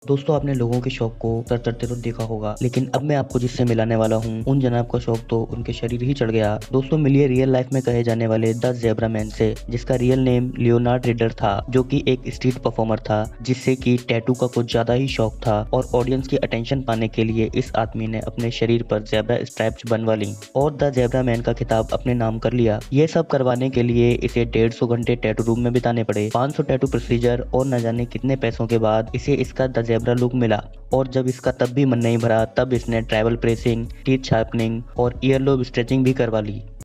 दोस्तों आपने लोगों के शौक को सर चढ़ते तो देखा होगा, लेकिन अब मैं आपको जिससे मिलाने वाला हूँ उन जनाब का शौक तो उनके शरीर ही चढ़ गया। दोस्तों मिलिए रियल लाइफ में कहे जाने वाले द ज़ेब्रा मैन से, जिसका रियल नेम लियोनार्ड रिडर था, जो कि एक स्ट्रीट परफॉर्मर था जिससे कि टैटू का कुछ ज्यादा ही शौक था और ऑडियंस की अटेंशन पाने के लिए इस आदमी ने अपने शरीर पर ज़ेब्रा स्ट्राइप्स बनवा ली और द ज़ेब्रा मैन का खिताब अपने नाम कर लिया। ये सब करवाने के लिए इसे 150 घंटे टैटू रूम में बिताने पड़े, 500 टैटू प्रोसीजर और न जाने कितने पैसों के बाद इसे इसका द ज़ेब्रा लुक मिला। और जब इसका तब भी मन नहीं भरा, तब इसने ट्राइबल प्रेसिंग, टीथ शार्पनिंग और ईयरलोब स्ट्रेचिंग भी करवा ली।